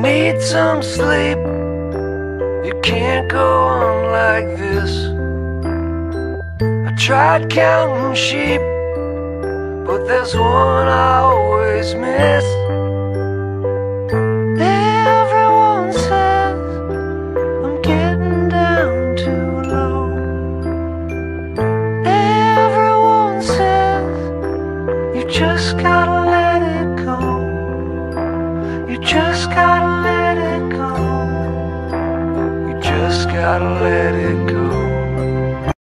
need some sleep. You can't go on like this. I tried counting sheep, but there's one I always miss.